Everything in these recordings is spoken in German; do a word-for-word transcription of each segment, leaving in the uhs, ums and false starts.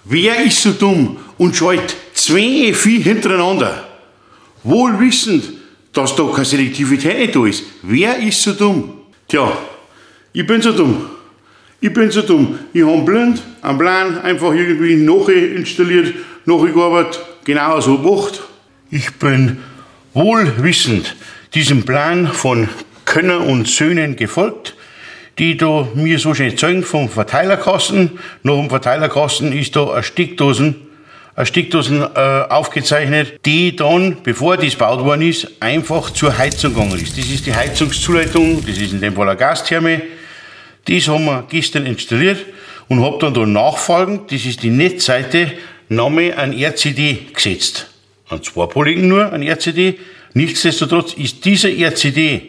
Wer ist so dumm und schaltet zwei E F I hintereinander? Wohl wissend, dass da keine Selektivität nicht da ist. Wer ist so dumm? Tja, ich bin so dumm. Ich bin so dumm. Ich habe blind einen Plan einfach irgendwie nachinstalliert, nachgearbeitet, genau so gemacht. Ich bin wohlwissend diesem Plan von Könner und Söhnen gefolgt, die da mir so schön zeigen vom Verteilerkasten. Nach dem Verteilerkasten ist da eine Steckdosen, eine Steckdosen äh, aufgezeichnet, die dann, bevor das gebaut worden ist, einfach zur Heizung gegangen ist. Das ist die Heizungszuleitung, das ist in dem Fall eine Gastherme. Das haben wir gestern installiert und habe dann da nachfolgend, das ist die Netzseite, Name an R C D gesetzt. An zwei Polygen nur, an R C D. Nichtsdestotrotz ist dieser R C D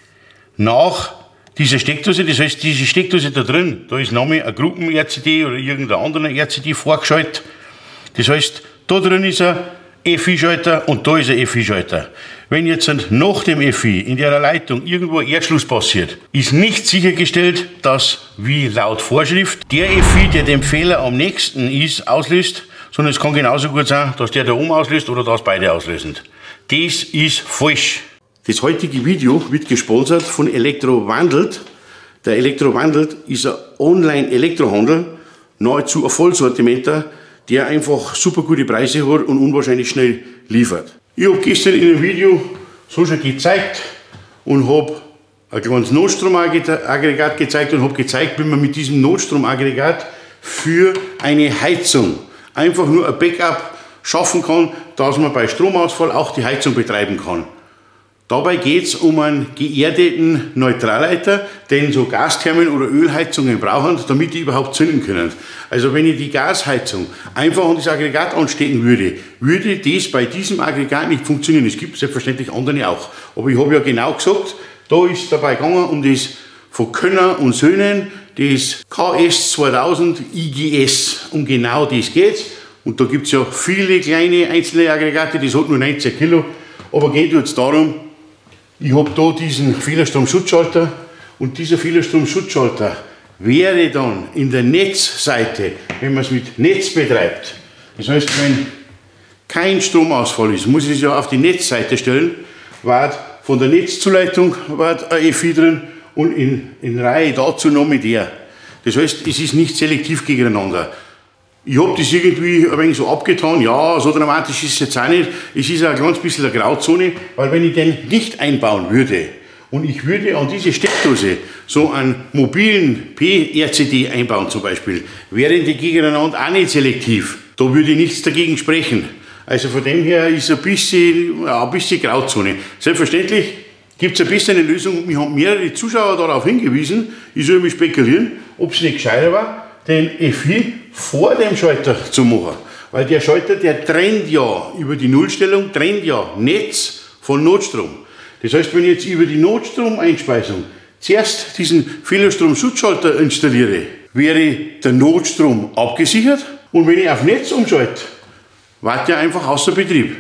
nach dieser Steckdose, das heißt, diese Steckdose da drin, da ist Name ein Gruppen-R C D oder irgendein anderer R C D vorgeschaltet. Das heißt, da drin ist ein E F I-Schalter und da ist ein E F I-Schalter. Wenn jetzt nach dem E F I in der Leitung irgendwo ein Erdschluss passiert, ist nicht sichergestellt, dass, wie laut Vorschrift, der E F I, der dem Fehler am nächsten ist, auslöst, sondern es kann genauso gut sein, dass der da oben auslöst oder dass beide auslösen. Das ist falsch. Das heutige Video wird gesponsert von Elektrowandelt. Der Elektrowandelt ist ein Online-Elektrohandel, nahezu ein Vollsortimenter, der einfach super gute Preise hat und unwahrscheinlich schnell liefert. Ich habe gestern in einem Video so schon gezeigt und habe ein kleines Notstromaggregat gezeigt und habe gezeigt, wie man mit diesem Notstromaggregat für eine Heizung einfach nur ein Backup schaffen kann, dass man bei Stromausfall auch die Heizung betreiben kann. Dabei geht es um einen geerdeten Neutralleiter, den so Gasthermen oder Ölheizungen brauchen, damit die überhaupt zünden können. Also wenn ich die Gasheizung einfach an das Aggregat anstecken würde, würde das bei diesem Aggregat nicht funktionieren. Es gibt selbstverständlich andere auch. Aber ich habe ja genau gesagt, da ist es dabei gegangen um das von Könner und Söhnen, das K S zweitausend I G S. Um genau das geht's. Und da gibt es ja viele kleine einzelne Aggregate, das hat nur neunzehn Kilo. Aber geht jetzt darum, ich habe da diesen Fehlerstromschutzschalter und dieser Fehlerstromschutzschalter wäre dann in der Netzseite, wenn man es mit Netz betreibt, das heißt, wenn kein Stromausfall ist, muss ich es ja auf die Netzseite stellen, war von der Netzzuleitung war ein E F I drin und in, in Reihe dazu noch mit der. Das heißt, es ist nicht selektiv gegeneinander. Ich habe das irgendwie ein wenig so abgetan, ja, so dramatisch ist es jetzt auch nicht. Es ist auch ein kleines bisschen eine Grauzone, weil wenn ich den nicht einbauen würde und ich würde an diese Steckdose so einen mobilen P R C D einbauen zum Beispiel, wären die gegeneinander auch nicht selektiv. Da würde nichts dagegen sprechen. Also von dem her ist ein bisschen, ja, ein bisschen Grauzone. Selbstverständlich gibt es ein bisschen eine Lösung. Mir haben mehrere Zuschauer darauf hingewiesen, ich soll mich spekulieren, ob es nicht gescheiter war, den E F I vor dem Schalter zu machen. Weil der Schalter, der trennt ja über die Nullstellung, trennt ja Netz von Notstrom. Das heißt, wenn ich jetzt über die Notstromeinspeisung zuerst diesen Fehlerstromschutzschalter installiere, wäre der Notstrom abgesichert und wenn ich auf Netz umschalte, war der einfach außer Betrieb.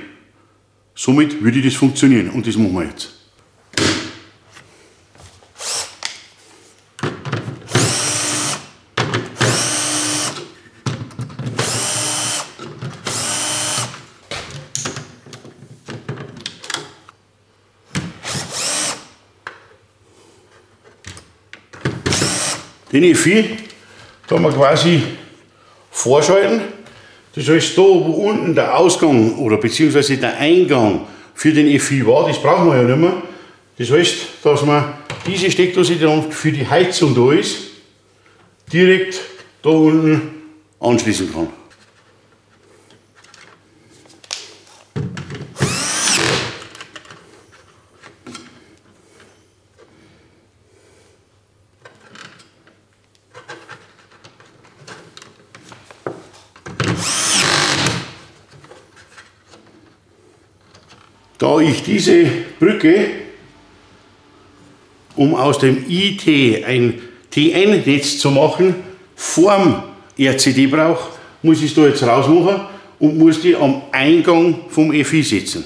Somit würde das funktionieren und das machen wir jetzt. Den E F I kann man quasi vorschalten. Das heißt, da wo unten der Ausgang oder beziehungsweise der Eingang für den E F I war, das brauchen wir ja nicht mehr. Das heißt, dass man diese Steckdose, die dann für die Heizung da ist, direkt da unten anschließen kann. Da ich diese Brücke, um aus dem I T ein T N-Netz zu machen, vorm R C D brauche, muss ich es da jetzt rausmachen und muss die am Eingang vom E F I setzen.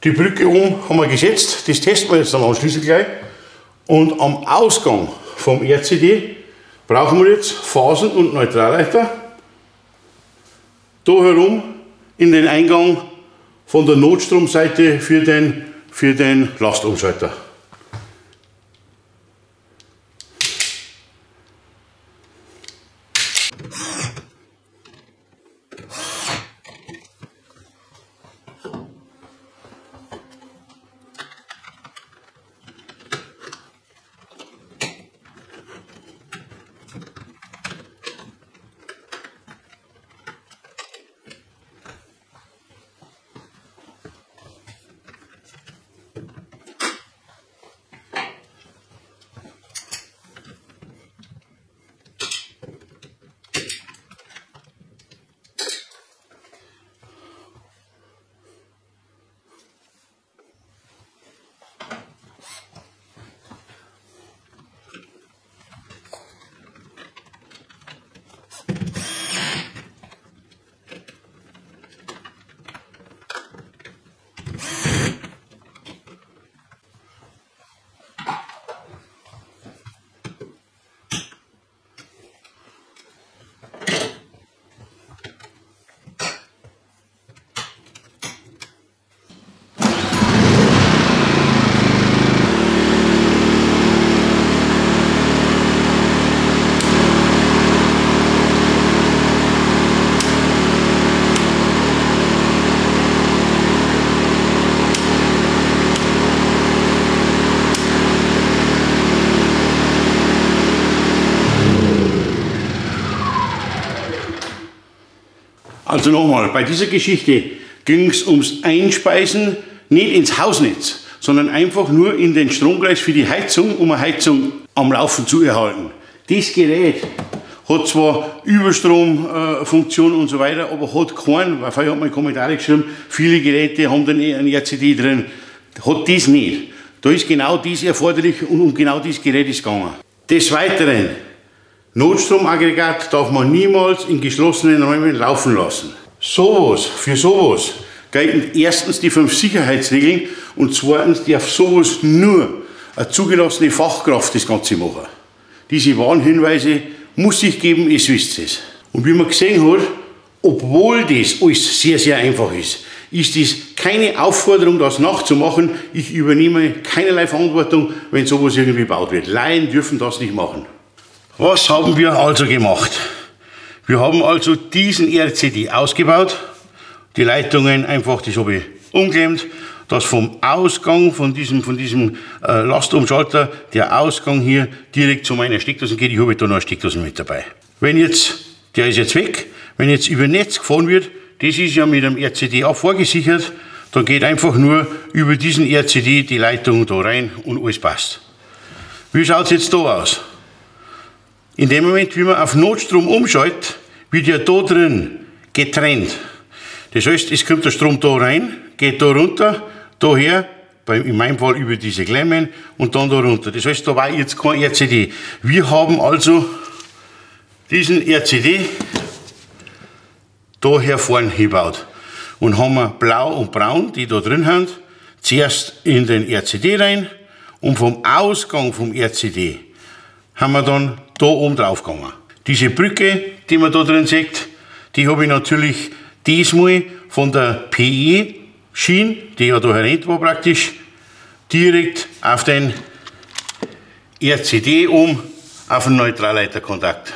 Die Brücke um haben wir gesetzt, das testen wir jetzt dann anschließend gleich. Und am Ausgang vom R C D brauchen wir jetzt Phasen- und Neutralleiter. Da herum in den Eingang von der Notstromseite für den, für den Lastumschalter. Also nochmal, bei dieser Geschichte ging es ums Einspeisen, nicht ins Hausnetz, sondern einfach nur in den Stromkreis für die Heizung, um eine Heizung am Laufen zu erhalten. Das Gerät hat zwar Überstromfunktion äh, und so weiter, aber hat keinen, weil vorher hat man Kommentare geschrieben, viele Geräte haben dann einen R C D drin, hat das nicht. Da ist genau dies erforderlich und um genau dieses Gerät ist gegangen. Des Weiteren, Notstromaggregat darf man niemals in geschlossenen Räumen laufen lassen. Sowas, für sowas gelten erstens die fünf Sicherheitsregeln und zweitens darf sowas nur eine zugelassene Fachkraft das Ganze machen. Diese Warnhinweise muss ich geben, ihr wisst es. Und wie man gesehen hat, obwohl das alles sehr, sehr einfach ist, ist es keine Aufforderung, das nachzumachen. Ich übernehme keinerlei Verantwortung, wenn sowas irgendwie gebaut wird. Laien dürfen das nicht machen. Was haben wir also gemacht? Wir haben also diesen R C D ausgebaut, die Leitungen einfach, das habe ich umklemmt, dass vom Ausgang von diesem, von diesem äh, Lastumschalter der Ausgang hier direkt zu meiner Steckdose geht. Ich habe da noch eine Steckdose mit dabei. Wenn jetzt, der ist jetzt weg, wenn jetzt über Netz gefahren wird, das ist ja mit einem R C D auch vorgesichert, dann geht einfach nur über diesen R C D die Leitung da rein und alles passt. Wie schaut es jetzt da aus? In dem Moment, wie man auf Notstrom umschaltet, wird ja da drin getrennt. Das heißt, es kommt der Strom da rein, geht da runter, daher, in meinem Fall über diese Klemmen und dann da runter. Das heißt, da war jetzt kein R C D. Wir haben also diesen R C D da hier vorne gebaut und haben wir blau und braun, die da drin haben, zuerst in den R C D rein und vom Ausgang vom R C D haben wir dann da oben drauf gegangen. Diese Brücke, die man da drin sieht, die habe ich natürlich diesmal von der P E-Schiene, die ja da herrennt war praktisch, direkt auf den R C D um, auf den Neutralleiterkontakt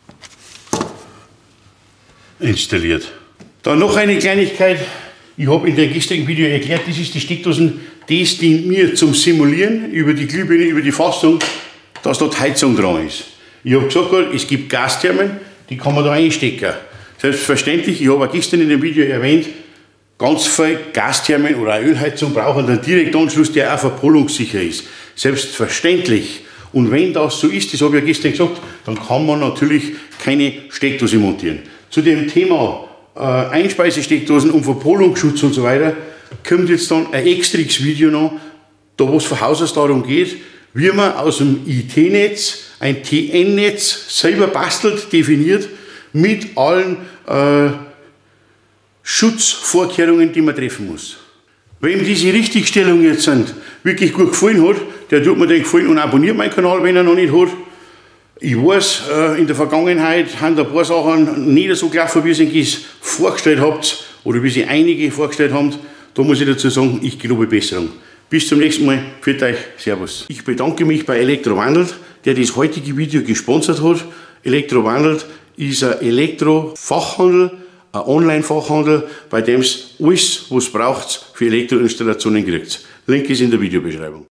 installiert. Dann noch eine Kleinigkeit. Ich habe in dem gestrigen Video erklärt, das ist die Steckdosen, das dient mir zum Simulieren über die Glühbirne, über die Fassung, dass dort Heizung dran ist. Ich habe gesagt, es gibt Gasthermen, die kann man da einstecken. Selbstverständlich, ich habe auch gestern in dem Video erwähnt, ganz viele Gasthermen oder eine Ölheizung brauchen einen Direktanschluss, der auch verpolungssicher ist. Selbstverständlich. Und wenn das so ist, das habe ich ja gestern gesagt, dann kann man natürlich keine Steckdose montieren. Zu dem Thema äh, Einspeisesteckdosen und Verpolungsschutz und so weiter kommt jetzt dann ein extriges Video noch, da wo es von Haus aus darum geht, wie man aus dem I T-Netz ein T N-Netz selber bastelt, definiert, mit allen äh, Schutzvorkehrungen, die man treffen muss. Wem diese Richtigstellung jetzt sind, wirklich gut gefallen hat, der tut mir den Gefallen und abonniert meinen Kanal, wenn er noch nicht hat. Ich weiß, in der Vergangenheit haben ein paar Sachen nicht so gelaufen, wie ihr es vorgestellt habt oder wie sie einige vorgestellt haben. Da muss ich dazu sagen, ich gelobe Besserung. Bis zum nächsten Mal. Für euch. Servus. Ich bedanke mich bei Elektrowandelt, der das heutige Video gesponsert hat. Elektrowandelt ist ein Elektrofachhandel, ein Online-Fachhandel, bei dem es alles, was es braucht, für Elektroinstallationen kriegt. Link ist in der Videobeschreibung.